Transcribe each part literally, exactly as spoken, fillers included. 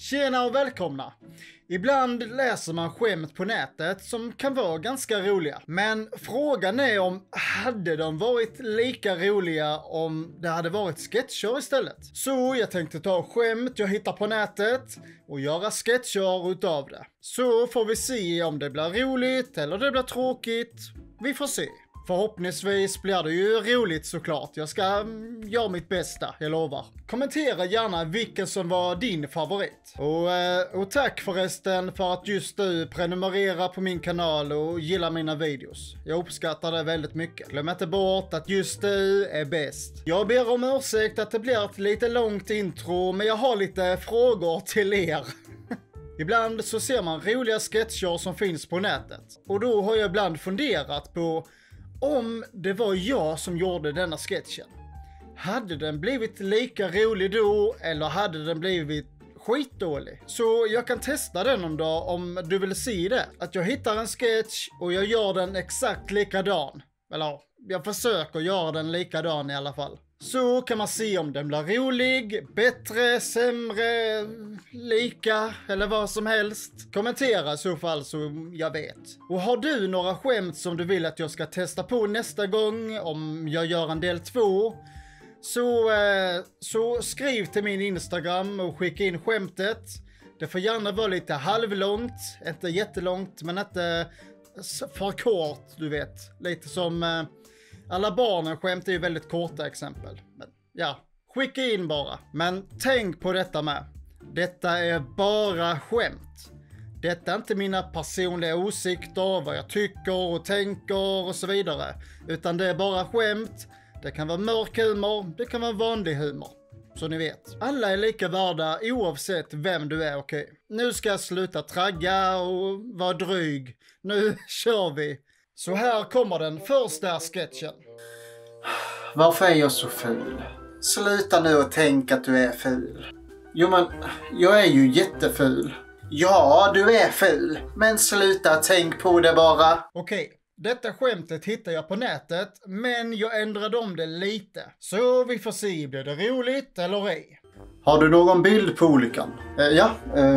Tjena och välkomna! Ibland läser man skämt på nätet som kan vara ganska roliga. Men frågan är om hade de varit lika roliga om det hade varit sketcher istället. Så jag tänkte ta skämt jag hittar på nätet och göra sketcher utav det. Så får vi se om det blir roligt eller det blir tråkigt. Vi får se. Förhoppningsvis blir det ju roligt såklart. Jag ska mm, göra mitt bästa, jag lovar. Kommentera gärna vilken som var din favorit. Och, eh, och tack förresten för att just du prenumererar på min kanal och gillar mina videos. Jag uppskattar det väldigt mycket. Glöm inte bort att just du är bäst. Jag ber om ursäkt att det blir ett lite långt intro, men jag har lite frågor till er. Ibland så ser man roliga sketcher som finns på nätet. Och då har jag ibland funderat på om det var jag som gjorde denna sketchen. Hade den blivit lika rolig då eller hade den blivit skitdålig? Så jag kan testa den om dag om du vill se det. Att jag hittar en sketch och jag gör den exakt likadan. Eller jag försöker göra den likadan i alla fall. Så kan man se om den blir rolig, bättre, sämre, lika eller vad som helst. Kommentera i så fall så jag vet. Och har du några skämt som du vill att jag ska testa på nästa gång om jag gör en del två, så, eh, så skriv till min Instagram och skicka in skämtet. Det får gärna vara lite halvlångt, inte jättelångt men inte för kort, du vet. Lite som... Eh, Alla barnen skämt är ju väldigt korta exempel. Men ja, skicka in bara. Men tänk på detta med. Detta är bara skämt. Detta är inte mina personliga åsikter, vad jag tycker och tänker och så vidare. Utan det är bara skämt. Det kan vara mörk humor, det kan vara vanlig humor. Så ni vet. Alla är lika värda oavsett vem du är, okej. Okay? Nu ska jag sluta tragga och vara dryg. Nu kör vi. Så här kommer den första sketchen. Varför är jag så ful? Sluta nu och tänk att du är ful. Jo men, jag är ju jätteful. Ja, du är ful. Men sluta tänk på det bara. Okej, detta skämtet hittar jag på nätet. Men jag ändrade om det lite. Så vi får se, blir det roligt eller ej? Har du någon bild på olyckan? Eh, ja, eh,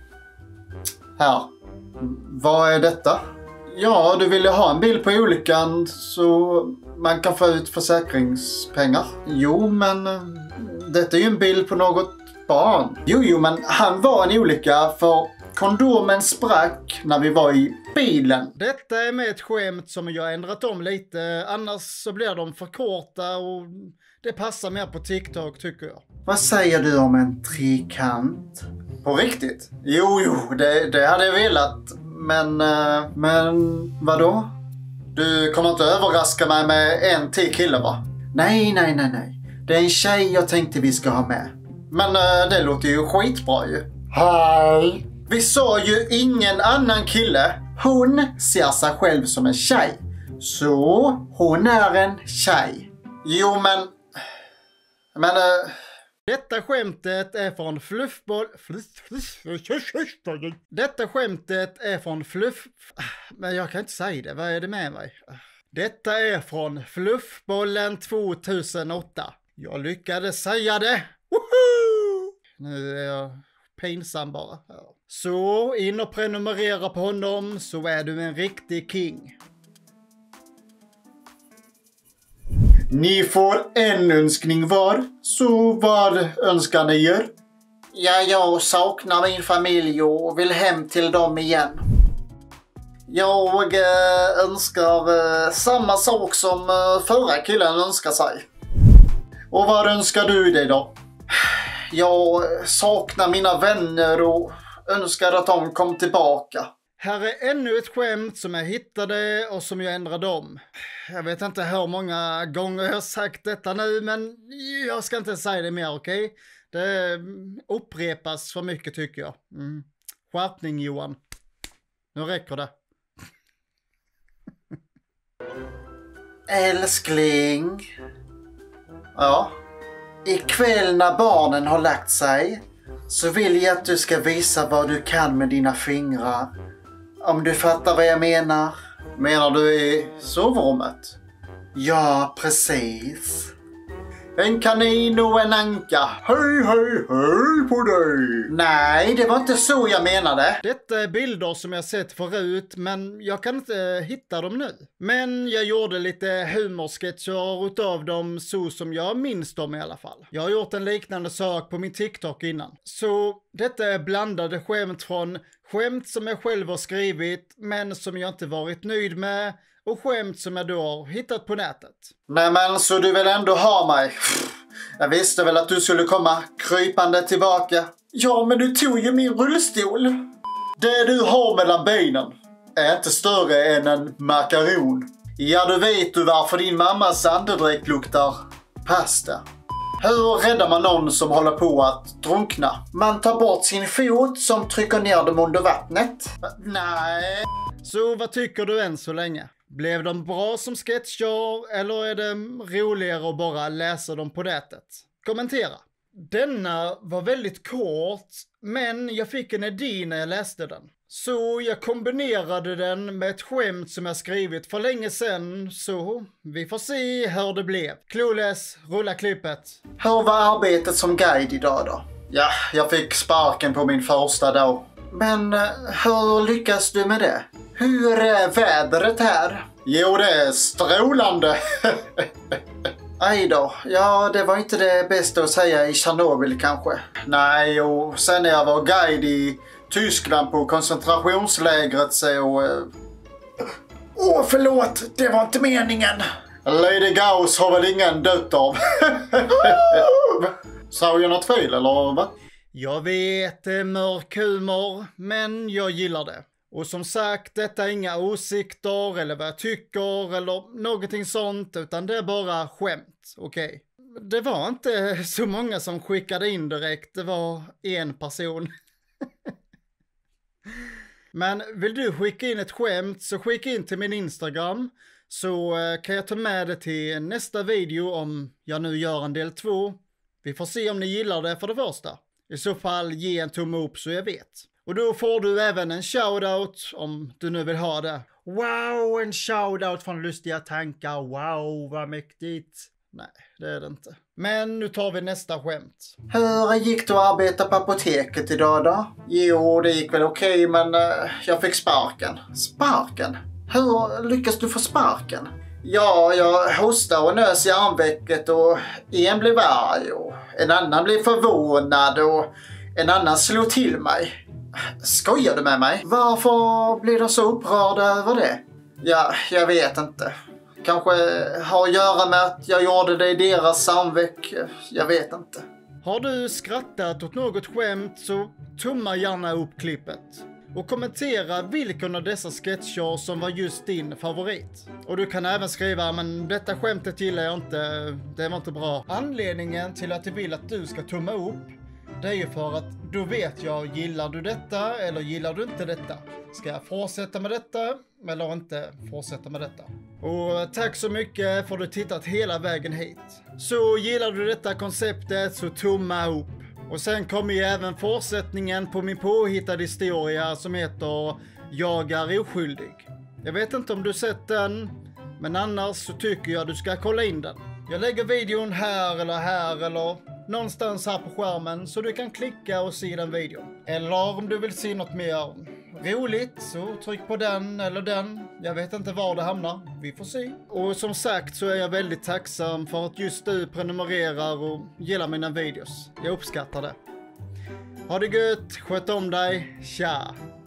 här. Vad är detta? Ja, du vill ju ha en bild på olyckan så man kan få ut försäkringspengar. Jo, men detta är ju en bild på något barn. Jo, jo, men han var en olycka för kondomen sprack när vi var i bilen. Detta är med ett skämt som jag ändrat om lite. Annars så blir de för korta och det passar mer på TikTok tycker jag. Vad säger du om en trikant? På riktigt? Jo, jo, det, det hade jag velat. Men, men vadå? Du kommer inte överraska mig med en till kille va? Nej, nej, nej, nej. Det är en tjej jag tänkte vi ska ha med. Men det låter ju skitbra ju. Hej! Vi sa ju ingen annan kille. Hon ser sig själv som en tjej. Så hon är en tjej. Jo, men... Men... Uh... Detta skämtet är från Fluffboll... Detta skämtet är från Fluff... Men jag kan inte säga det. Vad är det med mig? Detta är från Fluffbollen tvåtusenåtta. Jag lyckades säga det. Woho! Nu är jag pinsam bara. Så in och prenumerera på honom så är du en riktig king. Ni får en önskning var, så vad önskar ni er? Ja, jag saknar min familj och vill hem till dem igen. Jag äh, önskar äh, samma sak som äh, förra killen önskar sig. Och vad önskar du dig då? Jag saknar mina vänner och önskar att de kom tillbaka. Här är ännu ett skämt som jag hittade och som jag ändrade om. Jag vet inte hur många gånger jag har sagt detta nu, men jag ska inte säga det mer, okej? Okay? Det upprepas för mycket tycker jag. Mm. Skärpning Johan. Nu räcker det. Älskling. Ja. Ikväll när barnen har lagt sig så vill jag att du ska visa vad du kan med dina fingrar. Om du fattar vad jag menar. Menar du i sovrummet? Ja, precis. En kanin och en anka. Hej, hej, hej på dig. Nej, det var inte så jag menade. Detta är bilder som jag sett förut, men jag kan inte hitta dem nu. Men jag gjorde lite humorsketcher utav dem så som jag minns dem i alla fall. Jag har gjort en liknande sak på min TikTok innan. Så detta är blandade skämt från skämt som jag själv har skrivit, men som jag inte varit nöjd med. Och skämt som jag då har hittat på nätet. Nej men så du vill ändå ha mig? Jag visste väl att du skulle komma krypande tillbaka. Ja men du tog ju min rullstol. Det du har mellan benen är inte större än en makaron. Ja du vet du varför din mammas andedräkt luktar pasta. Hur räddar man någon som håller på att drunkna? Man tar bort sin fot som trycker ner dem under vattnet. Nej. Så vad tycker du än så länge? Blev de bra som sketcher eller är det roligare att bara läsa dem på nätet? Kommentera. Denna var väldigt kort, men jag fick en idé när jag läste den. Så jag kombinerade den med ett skämt som jag skrivit för länge sedan, så vi får se hur det blev. Clueless, rulla klippet. Hur var arbetet som guide idag då? Ja, jag fick sparken på min första dag. Men hur lyckas du med det? Hur är vädret här? Jo, det är strålande. Aj då, ja det var inte det bästa att säga i Tjernobyl kanske. Nej, och sen när jag var guide i Tyskland på koncentrationslägret så... Åh, oh, förlåt, det var inte meningen. Lady Gauss har väl ingen dött av. Sa jag något fel eller vad? Jag vet, det är mörk humor, men jag gillar det. Och som sagt, detta är inga åsikter eller vad jag tycker eller någonting sånt, utan det är bara skämt, okej? Okay? Det var inte så många som skickade in direkt, det var en person. Men vill du skicka in ett skämt så skicka in till min Instagram, så kan jag ta med det till nästa video om jag nu gör en del två. Vi får se om ni gillar det för det första. I så fall ge en tumme upp så jag vet. Och då får du även en shoutout om du nu vill ha det. Wow, en shoutout från Lustiga Tankar. Wow, vad mäktigt. Nej, det är det inte. Men nu tar vi nästa skämt. Hur gick det att arbeta på apoteket idag då? Jo, det gick väl okej, okay, men uh, jag fick sparken. Sparken? Hur lyckas du få sparken? Ja, jag hostade och nös i armvecket och en blev arg och en annan blev förvånad och en annan slog till mig. Skojar du med mig? Varför blir de så upprörda över det? Ja, jag vet inte. Kanske har att göra med att jag gjorde det i deras armveck. Jag vet inte. Har du skrattat åt något skämt så tumma gärna upp klippet. Och kommentera vilken av dessa sketcher som var just din favorit. Och du kan även skriva, men detta skämtet gillar jag inte, det var inte bra. Anledningen till att jag vill att du ska tumma upp, det är ju för att då vet jag, gillar du detta eller gillar du inte detta? Ska jag fortsätta med detta eller inte fortsätta med detta? Och tack så mycket för att du tittat hela vägen hit. Så gillar du detta konceptet så tumma upp. Och sen kommer ju även fortsättningen på min påhittade historia som heter Jag är oskyldig. Jag vet inte om du sett den, men annars så tycker jag du ska kolla in den. Jag lägger videon här eller här eller någonstans här på skärmen så du kan klicka och se den videon. Eller om du vill se något mer roligt så tryck på den eller den. Jag vet inte var det hamnar. Vi får se. Och som sagt så är jag väldigt tacksam för att just du prenumererar och gillar mina videos. Jag uppskattar det. Ha det gött, sköt om dig, tja!